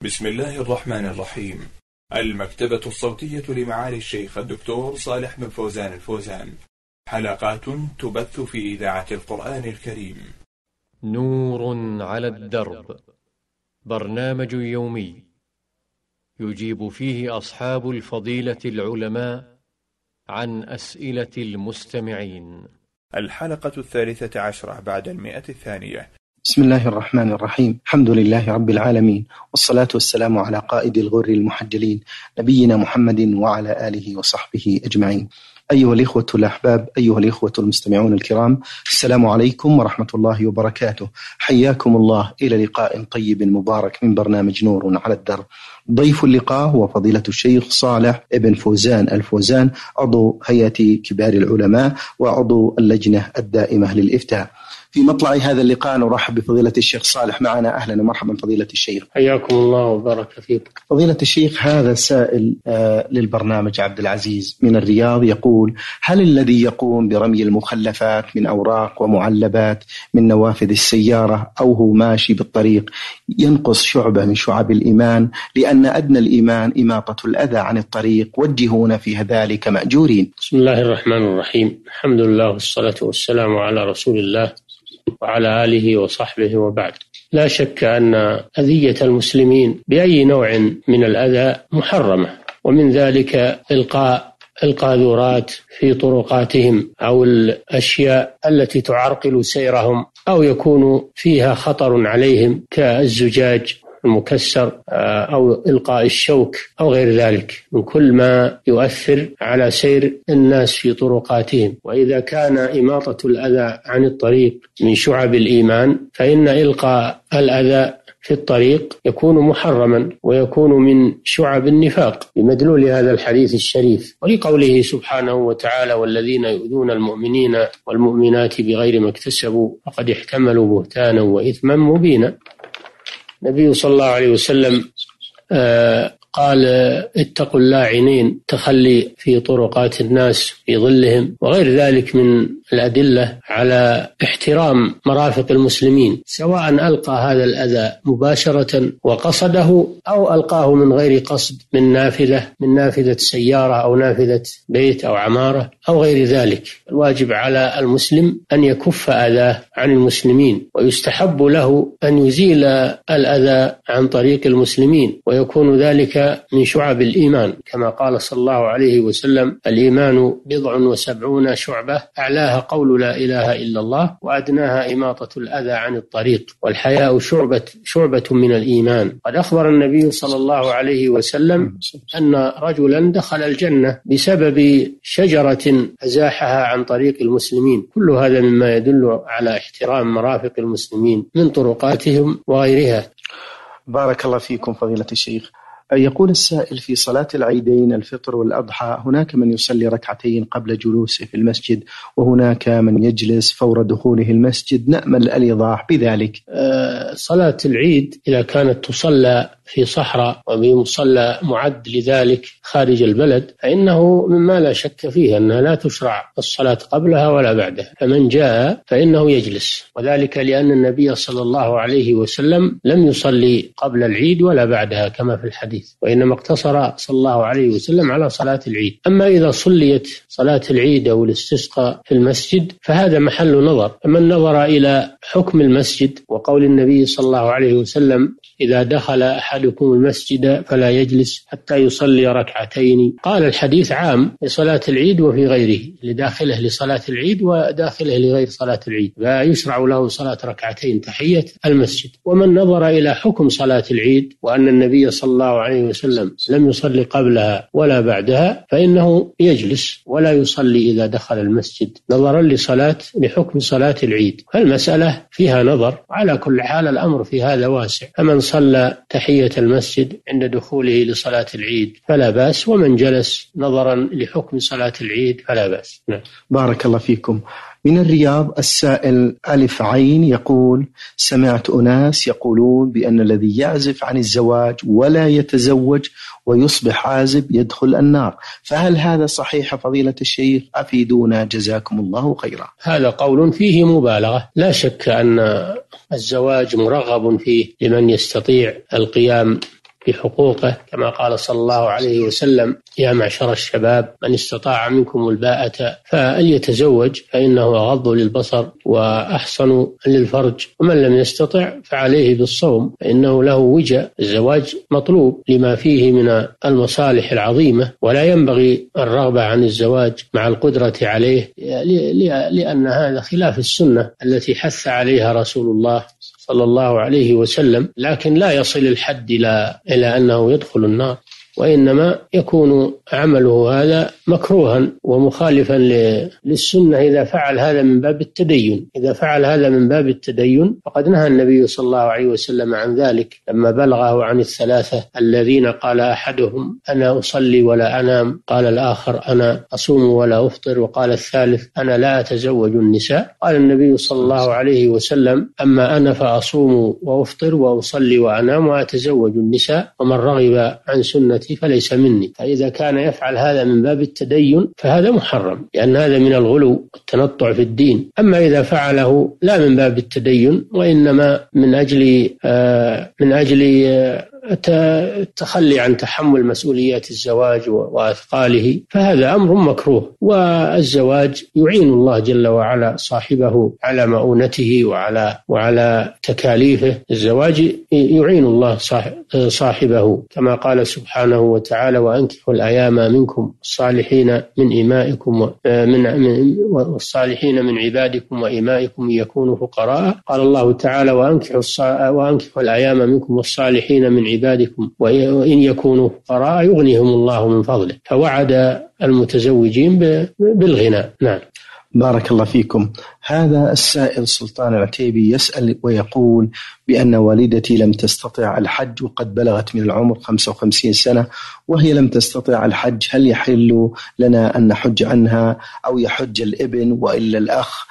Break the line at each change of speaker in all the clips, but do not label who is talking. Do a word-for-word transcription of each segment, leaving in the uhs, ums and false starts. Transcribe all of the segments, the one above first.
بسم الله الرحمن الرحيم. المكتبة الصوتية لمعالي الشيخ الدكتور صالح بن فوزان الفوزان، حلقات تبث في إذاعة القرآن الكريم.
نور على الدرب، برنامج يومي يجيب فيه أصحاب الفضيلة العلماء عن أسئلة المستمعين.
الحلقة الثالثة عشرة بعد المئة الثانية.
بسم الله الرحمن الرحيم. الحمد لله رب العالمين، والصلاة والسلام على قائد الغر المحجلين نبينا محمد وعلى آله وصحبه أجمعين. أيها الإخوة الأحباب، أيها الإخوة المستمعون الكرام، السلام عليكم ورحمة الله وبركاته. حياكم الله إلى لقاء طيب مبارك من برنامج نور على الدرب. ضيف اللقاء هو فضيلة الشيخ صالح بن فوزان الفوزان، عضو هيئة كبار العلماء وعضو اللجنة الدائمة للإفتاء. في مطلع هذا اللقاء نرحب بفضيلة الشيخ صالح معنا. أهلا ومرحبا فضيلة الشيخ.
حياكم الله وبارك فيك.
فضيلة الشيخ، هذا سائل آه للبرنامج عبد العزيز من الرياض يقول: هل الذي يقوم برمي المخلفات من أوراق ومعلبات من نوافذ السيارة أو هو ماشي بالطريق ينقص شعبة من شعب الإيمان، لأن أدنى الإيمان إماطة الأذى عن الطريق، وجهونا في ذلك مأجورين؟
بسم الله الرحمن الرحيم. الحمد لله والصلاة والسلام على رسول الله وعلى آله وصحبه وبعد. لا شك أن أذية المسلمين بأي نوع من الأذى محرمة، ومن ذلك إلقاء القاذورات في طرقاتهم أو الأشياء التي تعرقل سيرهم أو يكون فيها خطر عليهم كالزجاج المكسر أو إلقاء الشوك أو غير ذلك من كل ما يؤثر على سير الناس في طرقاتهم. وإذا كان إماطة الأذى عن الطريق من شعب الإيمان، فإن إلقاء الأذى في الطريق يكون محرما ويكون من شعب النفاق بمدلول هذا الحديث الشريف، ولقوله سبحانه وتعالى: والذين يؤذون المؤمنين والمؤمنات بغير ما اكتسبوا فقد احتملوا بهتانا وإثما مبينا. النبي صلى الله عليه وسلم آه قال: اتقوا اللاعنين، تخلي في طرقات الناس في ظلهم، وغير ذلك من الأدلة على احترام مرافق المسلمين، سواء ألقى هذا الأذى مباشرة وقصده أو ألقاه من غير قصد من نافذة من نافذة سيارة أو نافذة بيت أو عمارة أو غير ذلك. الواجب على المسلم أن يكف أذاه عن المسلمين، ويستحب له أن يزيل الأذى عن طريق المسلمين، ويكون ذلك من شعب الإيمان، كما قال صلى الله عليه وسلم: الإيمان بضع وسبعون شعبة، أعلاها قول لا إله إلا الله، وأدناها إماطة الأذى عن الطريق، والحياء شعبة, شعبة من الإيمان. قد أخبر النبي صلى الله عليه وسلم أن رجلا دخل الجنة بسبب شجرة أزاحها عن طريق المسلمين. كل هذا مما يدل على احترام مرافق المسلمين من طرقاتهم وغيرها.
بارك الله فيكم فضيلة الشيخ. يقول السائل: في صلاة العيدين الفطر والأضحى هناك من يصلي ركعتين قبل جلوسه في المسجد، وهناك من يجلس فور دخوله المسجد، نأمل الإيضاح بذلك.
أه صلاة العيد إذا كانت تصلى في صحراء وبمصلى معد لذلك خارج البلد، فإنه مما لا شك فيه أنها لا تشرع الصلاة قبلها ولا بعدها، فمن جاء فإنه يجلس، وذلك لأن النبي صلى الله عليه وسلم لم يصلي قبل العيد ولا بعدها كما في الحديث، وإنما اقتصر صلى الله عليه وسلم على صلاة العيد. أما إذا صليت صلاة العيد أو الاستسقاء في المسجد فهذا محل نظر. فمن نظر إلى حكم المسجد وقول النبي صلى الله عليه وسلم: إذا دخل أحدكم المسجد فلا يجلس حتى يصلي ركعتين، قال الحديث عام لصلاة العيد وفي غيره، لداخله لصلاة العيد وداخله لغير صلاة العيد، فيشرع له صلاة ركعتين تحية المسجد. ومن نظر إلى حكم صلاة العيد وأن النبي صلى الله عليه وسلم لم يصلي قبلها ولا بعدها، فإنه يجلس ولا يصلي إذا دخل المسجد، نظرا لصلاة لحكم صلاة العيد. فالمسألة فيها نظر، على كل حال الأمر في هذا واسع. فمن صلى تحية المسجد عند دخوله لصلاة العيد فلا بأس، ومن جلس نظرا لحكم صلاة العيد فلا بأس. نعم.
بارك الله فيكم. من الرياض السائل ألف عين يقول: سمعت أناس يقولون بأن الذي يعزف عن الزواج ولا يتزوج ويصبح عازب يدخل النار، فهل هذا صحيح فضيلة الشيخ؟ أفيدونا جزاكم الله خيرا.
هذا قول فيه مبالغة. لا شك أن الزواج مرغب فيه لمن يستطيع القيام في حقوقه، كما قال صلى الله عليه وسلم: يا معشر الشباب من استطاع منكم الباءة فليتزوج فإنه أغض للبصر وأحصن للفرج، ومن لم يستطع فعليه بالصوم فإنه له وجاء. الزواج مطلوب لما فيه من المصالح العظيمة، ولا ينبغي الرغبة عن الزواج مع القدرة عليه، لأن هذا خلاف السنة التي حث عليها رسول الله صلى الله عليه وسلم، لكن لا يصل الحد إلى إلى أنه يدخل النار، وإنما يكون عمله هذا مكروها ومخالفا للسنة إذا فعل هذا من باب التدين. إذا فعل هذا من باب التدين فقد نهى النبي صلى الله عليه وسلم عن ذلك لما بلغه عن الثلاثة الذين قال أحدهم: أنا أصلي ولا أنام، قال الآخر: أنا أصوم ولا أفطر، وقال الثالث: أنا لا أتزوج النساء. قال النبي صلى الله عليه وسلم: أما أنا فأصوم وأفطر وأصلي وأنام وأتزوج النساء، ومن رغب عن سنة فليس مني. فإذا كان يفعل هذا من باب التدين فهذا محرم، لأن هذا من الغلو والتنطع في الدين. أما إذا فعله لا من باب التدين وإنما من أجل آه من أجل آه التخلي عن تحمل مسؤوليات الزواج وأثقاله فهذا أمر مكروه. والزواج يعين الله جل وعلا صاحبه على مؤونته وعلى وعلى تكاليفه. الزواج يعين الله صاحبه كما قال سبحانه وتعالى: وأنكحوا الأيام منكم الصالحين من إمائكم من والصالحين من عبادكم وإمائكم يكونوا فقراء. قال الله تعالى: وأنكحوا وأنكحوا الأيام منكم والصالحين من عبادكم وإن يكونوا فقراء يغنيهم الله من فضله. فوعد المتزوجين بالغنى. نعم.
بارك الله فيكم. هذا السائل سلطان العتيبي يسأل ويقول بأن والدتي لم تستطع الحج وقد بلغت من العمر خمسة وخمسين سنة وهي لم تستطع الحج، هل يحل لنا أن نحج عنها أو يحج الابن وإلا الأخ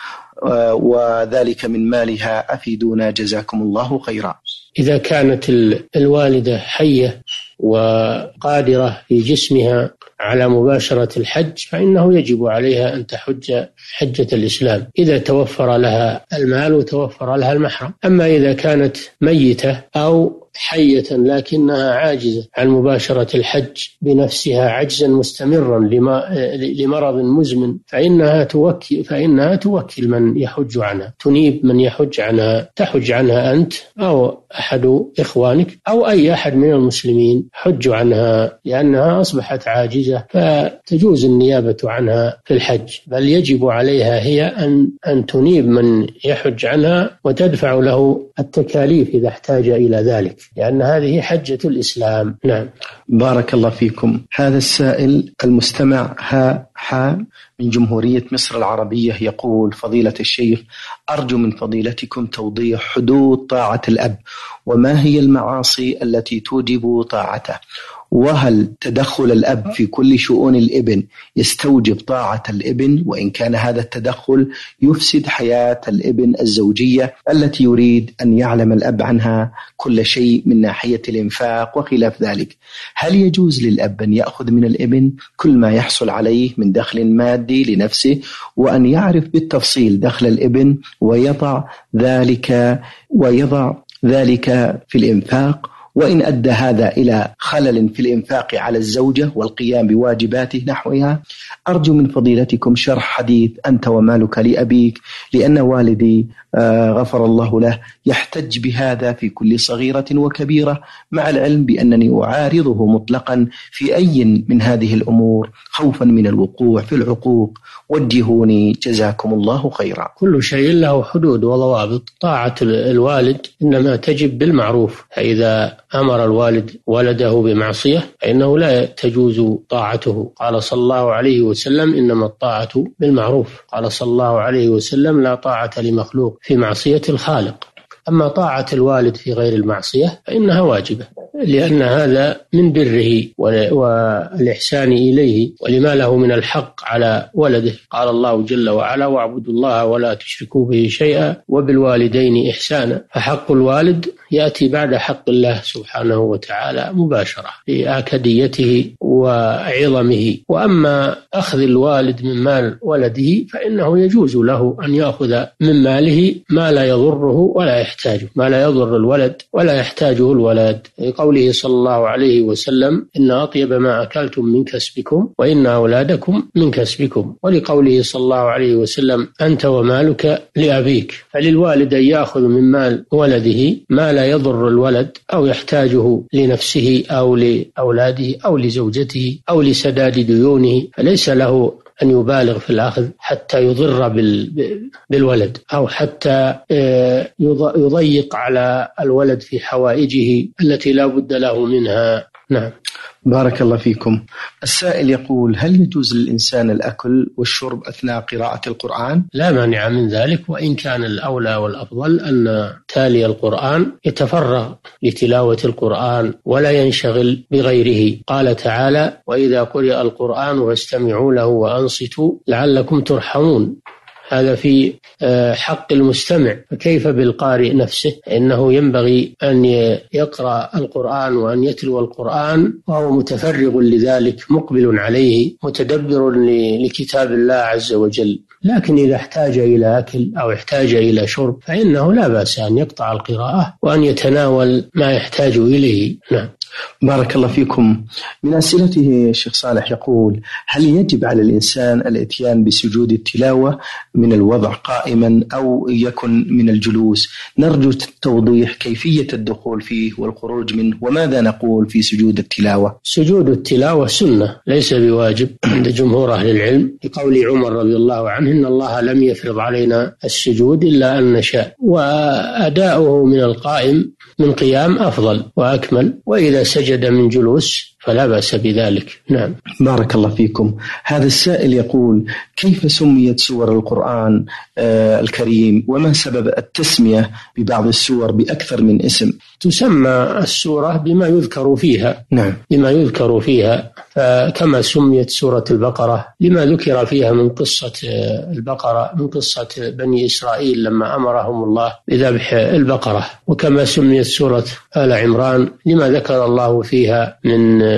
وذلك من مالها؟ أفيدونا جزاكم الله خيرا.
إذا كانت الوالدة حية وقادرة في جسمها على مباشرة الحج فإنه يجب عليها أن تحج حجة الإسلام إذا توفر لها المال وتوفر لها المحرم. أما إذا كانت ميتة أو حية لكنها عاجزة عن مباشرة الحج بنفسها عجزا مستمرا لمرض مزمن فإنها توكل فإنها توكل من يحج عنها، تنيب من يحج عنها، تحج عنها أنت أو أحد إخوانك أو أي أحد من المسلمين حج عنها، لأنها أصبحت عاجزة فتجوز النيابة عنها في الحج، بل يجب عليها هي أن أن تنيب من يحج عنها وتدفع له التكاليف إذا احتاج إلى ذلك، لأن هذه حجة الإسلام. نعم.
بارك الله فيكم. هذا السائل المستمع ها ها من جمهورية مصر العربية يقول: فضيلة الشيخ، أرجو من فضيلتكم توضيح حدود طاعة الأب، وما هي المعاصي التي توجب طاعته، وهل تدخل الأب في كل شؤون الابن يستوجب طاعة الابن، وإن كان هذا التدخل يفسد حياة الابن الزوجية التي يريد أن يعلم الأب عنها كل شيء من ناحية الإنفاق وخلاف ذلك؟ هل يجوز للأب أن يأخذ من الابن كل ما يحصل عليه من دخل مادي لنفسه، وأن يعرف بالتفصيل دخل الابن ويضع ذلك ويضع ذلك في الإنفاق، وإن أدى هذا إلى خلل في الإنفاق على الزوجة والقيام بواجباته نحوها؟ أرجو من فضيلتكم شرح حديث أنت ومالك لأبيك، لأن والدي غفر الله له يحتج بهذا في كل صغيرة وكبيرة، مع العلم بأنني أعارضه مطلقا في أي من هذه الأمور خوفا من الوقوع في العقوق. وجهوني جزاكم الله خيرا.
كل شيء له حدود وضوابط. طاعة الوالد إنما تجب بالمعروف، فإذا أمر الوالد ولده بمعصية فإنه لا تجوز طاعته. قال صلى الله عليه وسلم: إنما الطاعة بالمعروف. قال صلى الله عليه وسلم: لا طاعة لمخلوق في معصية الخالق. أما طاعة الوالد في غير المعصية فإنها واجبة، لأن هذا من بره والإحسان إليه ولما له من الحق على ولده. قال الله جل وعلا: واعبدوا الله ولا تشركوا به شيئا وبالوالدين إحسانا. فحق الوالد يأتي بعد حق الله سبحانه وتعالى مباشرة لآكديته وعظمه. وأما أخذ الوالد من مال ولده فإنه يجوز له أن يأخذ من ماله ما لا يضره ولا يحتاجه، ما لا يضر الولد ولا يحتاجه الولد، لقوله صلى الله عليه وسلم إن أطيب ما أكلتم من كسبكم وإن أولادكم من كسبكم، ولقوله صلى الله عليه وسلم أنت ومالك لأبيك. فللوالد أن يأخذ من مال ولده ما لا يضر الولد أو يحتاجه لنفسه أو لأولاده أو لزوجته أو لسداد ديونه، فليس له أن يبالغ في الأخذ حتى يضر بالولد أو حتى يضيق على الولد في حوائجه التي لا بد له منها. نعم.
بارك الله فيكم. السائل يقول: هل يجوز للإنسان الأكل والشرب أثناء قراءة القرآن؟
لا مانع من ذلك، وإن كان الأولى والأفضل أن تالي القرآن يتفرغ لتلاوة القرآن ولا ينشغل بغيره. قال تعالى: وإذا قرئ القرآن فاستمعوا له وأنصتوا لعلكم ترحمون. هذا في حق المستمع، فكيف بالقارئ نفسه؟ إنه ينبغي أن يقرأ القرآن وأن يتلو القرآن وهو متفرغ لذلك مقبل عليه متدبر لكتاب الله عز وجل. لكن إذا احتاج إلى أكل أو احتاج إلى شرب فإنه لا بأس أن يقطع القراءة وأن يتناول ما يحتاج إليه. نعم.
بارك الله فيكم. من أسئلته الشيخ صالح يقول: هل يجب على الإنسان الاتيان بسجود التلاوة من الوضع قائما أو يكن من الجلوس؟ نرجو توضيح كيفية الدخول فيه والخروج منه، وماذا نقول في سجود التلاوة؟
سجود التلاوة سنة ليس بواجب عند جمهور أهل العلم، لقول عمر رضي الله عنه: إن الله لم يفرض علينا السجود إلا أن نشاء، وأداؤه من القائم من قيام أفضل وأكمل، وإذا سجد من جلوس فلا بأس بذلك. نعم.
بارك الله فيكم. هذا السائل يقول: كيف سميت سور القرآن آه الكريم، وما سبب التسمية ببعض السور بأكثر من اسم؟
تسمى السورة بما يذكر فيها.
نعم.
بما يذكر فيها، فكما سميت سورة البقرة لما ذكر فيها من قصة البقرة، من قصة بني إسرائيل لما أمرهم الله بذبح البقرة، وكما سميت سورة آل عمران لما ذكر الله فيها من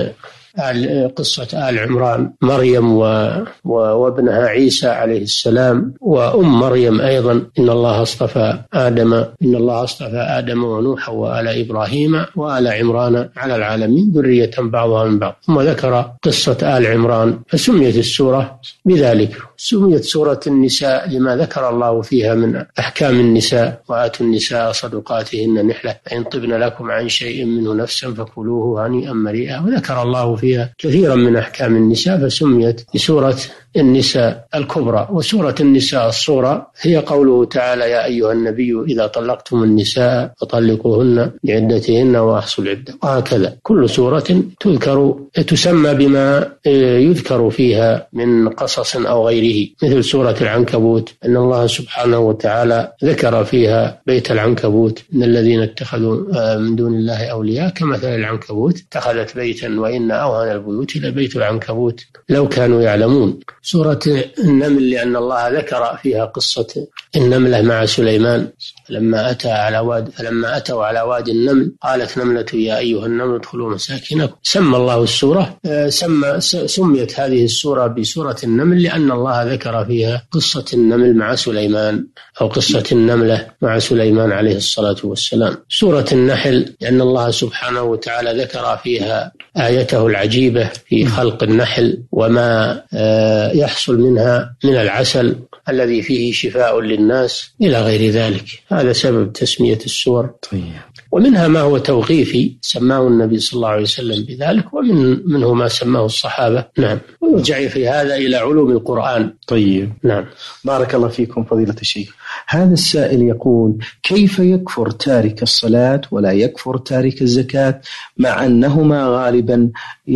قصة آل عمران مريم و... و... وابنها عيسى عليه السلام، وأم مريم أيضا. إن الله اصطفى آدم إن الله اصطفى آدم ونوحا وآل إبراهيم وآل عمران على العالمين ذرية بعضها من بعض، ثم ذكر قصة آل عمران فسميت السورة بذلك. سميت سورة النساء لما ذكر الله فيها من أحكام النساء: وآتوا النساء صدقاتهن نحلة فإن طبن لكم عن شيء منه نفسا فكلوه هنيئا مريئا، وذكر الله فيها كثيرا من أحكام النساء فسميت بسورة النساء الكبرى. وسورة النساء الصغرى هي قوله تعالى: يا أيها النبي إذا طلقتم النساء فطلقوهن لعدتهن وأحصوا العدة. وهكذا كل سورة تذكر تسمى بما يذكر فيها من قصص أو غيره، مثل سورة العنكبوت أن الله سبحانه وتعالى ذكر فيها بيت العنكبوت: إن الذين اتخذوا من دون الله أولياء كمثل العنكبوت اتخذت بيتا وإن أوهن البيوت لبيت العنكبوت لو كانوا يعلمون. سورة النمل لأن الله ذكر فيها قصة النملة مع سليمان لما أتى على واد فلما أتوا على وادي النمل قالت نملة يا أيها النمل ادخلوا مساكنكم. سمى الله السورة سمى سميت هذه السورة بسورة النمل لأن الله ذكر فيها قصة النمل مع سليمان أو قصة النملة مع سليمان عليه الصلاة والسلام. سورة النحل لأن الله سبحانه وتعالى ذكر فيها آيته العجيبة في خلق النحل وما يحصل منها من العسل الذي فيه شفاء للناس إلى غير ذلك. هذا سبب تسمية السور.
طيب.
ومنها ما هو توقيفي سماه النبي صلى الله عليه وسلم بذلك، ومن منه ما سماه الصحابة. نعم. ويرجع في هذا إلى علوم القرآن.
طيب.
نعم.
بارك الله فيكم فضيلة الشيخ. هذا السائل يقول: كيف يكفر تارك الصلاة ولا يكفر تارك الزكاة مع أنهما غالبا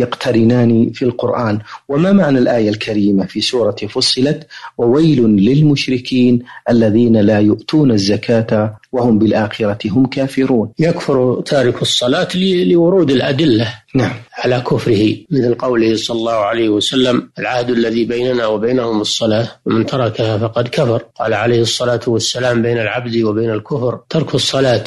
يقترنان في القرآن؟ وما معنى الآية الكريمة في سورة فصلت: وويل للمشركين الذين لا يؤتون الزكاة وهم بالآخرة هم كافرون؟
يكفر تارك الصلاة لورود الأدلة
نعم.
على كفره، مثل قوله صلى الله عليه وسلم: العهد الذي بيننا وبينهم الصلاة ومن تركها فقد كفر. قال عليه الصلاة والسلام: بين العبد وبين الكفر ترك الصلاة،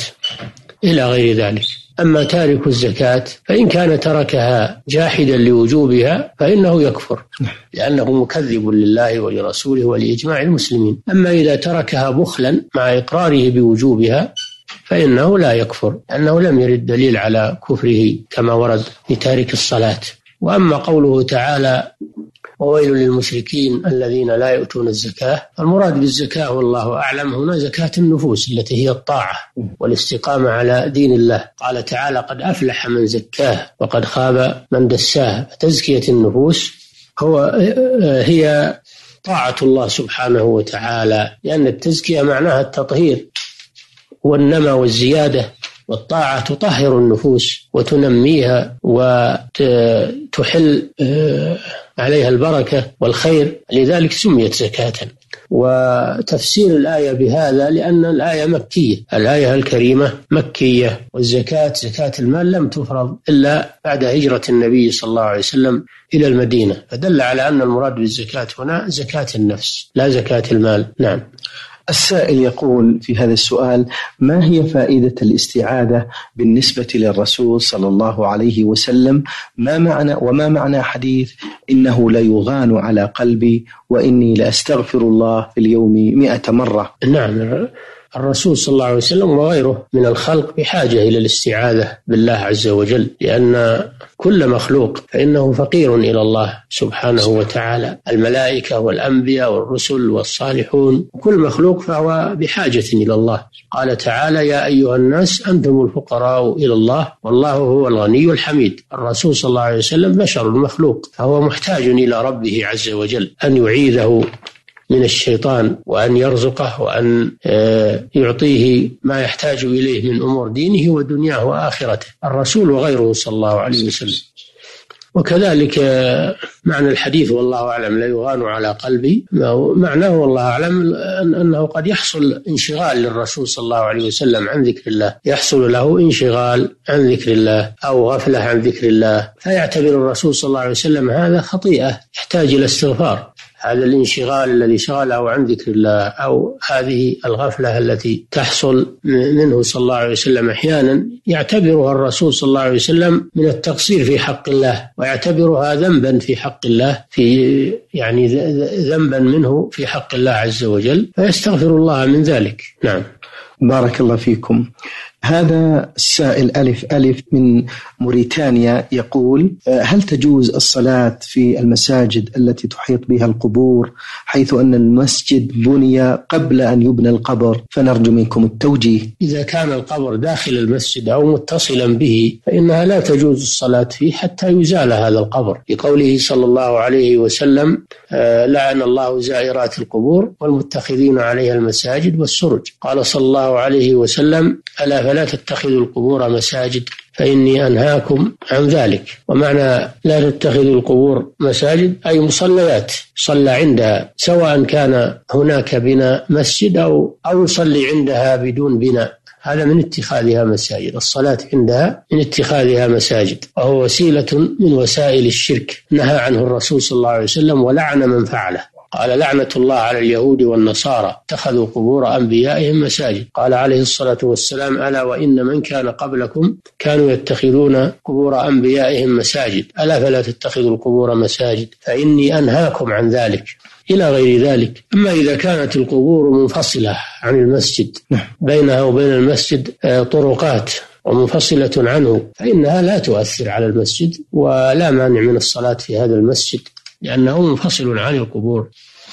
إلى غير ذلك. أما تارك الزكاة فإن كان تركها جاحدا لوجوبها فإنه يكفر لأنه مكذب لله ولرسوله ولإجماع المسلمين. أما إذا تركها بخلا مع إقراره بوجوبها فإنه لا يكفر، لأنه لم يرد دليل على كفره كما ورد في تارك الصلاة. وأما قوله تعالى وويل للمشركين الذين لا يؤتون الزكاة، المراد بالزكاة والله أعلم هنا زكاة النفوس التي هي الطاعة والاستقامة على دين الله. قال تعالى قد أفلح من زكاه وقد خاب من دساه. تزكية النفوس هو هي طاعة الله سبحانه وتعالى، لأن التزكية معناها التطهير والنمى والزيادة، والطاعة تطهر النفوس وتنميها وتحل عليها البركة والخير، لذلك سميت زكاة. وتفسير الآية بهذا لأن الآية مكية، الآية الكريمة مكية، والزكاة زكاة المال لم تفرض إلا بعد هجرة النبي صلى الله عليه وسلم إلى المدينة، فدل على أن المراد بالزكاة هنا زكاة النفس لا زكاة المال. نعم.
السائل يقول في هذا السؤال: ما هي فائدة الاستعاذة بالنسبة للرسول صلى الله عليه وسلم؟ ما معنى وما معنى حديث إنه لا يغان على قلبي وإني لأستغفر الله في اليوم مئة مرة؟
نعم، الرسول صلى الله عليه وسلم وغيره من الخلق بحاجة إلى الاستعاذة بالله عز وجل، لأن كل مخلوق فإنه فقير إلى الله سبحانه وتعالى، الملائكة والأنبياء والرسل والصالحون، كل مخلوق فهو بحاجة إلى الله. قال تعالى يا أيها الناس أنتم الفقراء إلى الله والله هو الغني الحميد. الرسول صلى الله عليه وسلم بشر مخلوق، فهو محتاج إلى ربه عز وجل أن يعيذه من الشيطان وأن يرزقه وأن يعطيه ما يحتاج إليه من أمور دينه ودنياه وآخرته، الرسول وغيره صلى الله عليه وسلم. وكذلك معنى الحديث والله أعلم لا يغان على قلبي، معناه والله أعلم أنه قد يحصل انشغال للرسول صلى الله عليه وسلم عن ذكر الله، يحصل له انشغال عن ذكر الله أو غفلة عن ذكر الله، فيعتبر الرسول صلى الله عليه وسلم هذا خطيئة يحتاج إلى استغفار. هذا الانشغال الذي شغله عن ذكر الله أو هذه الغفلة التي تحصل منه صلى الله عليه وسلم أحيانا يعتبرها الرسول صلى الله عليه وسلم من التقصير في حق الله، ويعتبرها ذنبا في حق الله، في يعني ذنبا منه في حق الله عز وجل، فيستغفر الله من ذلك. نعم.
بارك الله فيكم. هذا السائل ألف ألف من موريتانيا يقول: هل تجوز الصلاة في المساجد التي تحيط بها القبور، حيث أن المسجد بني قبل أن يبنى القبر، فنرجو منكم التوجيه.
إذا كان القبر داخل المسجد أو متصلا به فإنها لا تجوز الصلاة فيه حتى يزال هذا القبر، لقوله صلى الله عليه وسلم لعن الله زائرات القبور والمتخذين عليها المساجد والسرج. قال صلى الله عليه وسلم ألا فلا تتخذوا القبور مساجد فإني أنهاكم عن ذلك. ومعنى لا تتخذوا القبور مساجد أي مصليات صلى عندها، سواء كان هناك بناء مسجد أو أو يصلي عندها بدون بناء، هذا من اتخاذها مساجد. الصلاة عندها من اتخاذها مساجد، وهو وسيلة من وسائل الشرك نهى عنه الرسول صلى الله عليه وسلم ولعن من فعله. قال لعنة الله على اليهود والنصارى اتخذوا قبور أنبيائهم مساجد. قال عليه الصلاة والسلام ألا وإن من كان قبلكم كانوا يتخذون قبور أنبيائهم مساجد ألا فلا تتخذوا القبور مساجد فإني أنهاكم عن ذلك، إلى غير ذلك. أما إذا كانت القبور منفصلة عن المسجد، بينها وبين المسجد طرقات ومنفصلة عنه، فإنها لا تؤثر على المسجد ولا مانع من الصلاة في هذا المسجد، لأنه منفصل عن القبور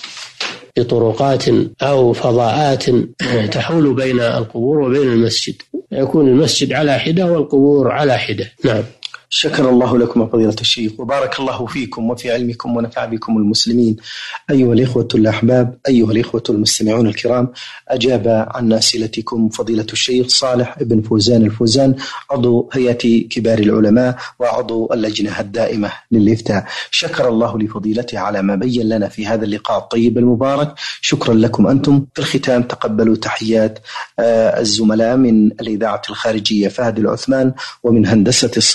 بطرقات أو فضاءات تحول بين القبور وبين المسجد، يكون المسجد على حدة والقبور على حدة. نعم.
شكر الله لكم فضيلة الشيخ، وبارك الله فيكم وفي علمكم ونفع بكم المسلمين. أيها الإخوة الأحباب، أيها الإخوة المستمعون الكرام، أجاب عن أسئلتكم فضيلة الشيخ صالح بن فوزان الفوزان، عضو هيئة كبار العلماء وعضو اللجنة الدائمة للإفتاء. شكر الله لفضيلته على ما بين لنا في هذا اللقاء الطيب المبارك. شكرا لكم أنتم. في الختام تقبلوا تحيات الزملاء من الإذاعة الخارجية فهد العثمان، ومن هندسة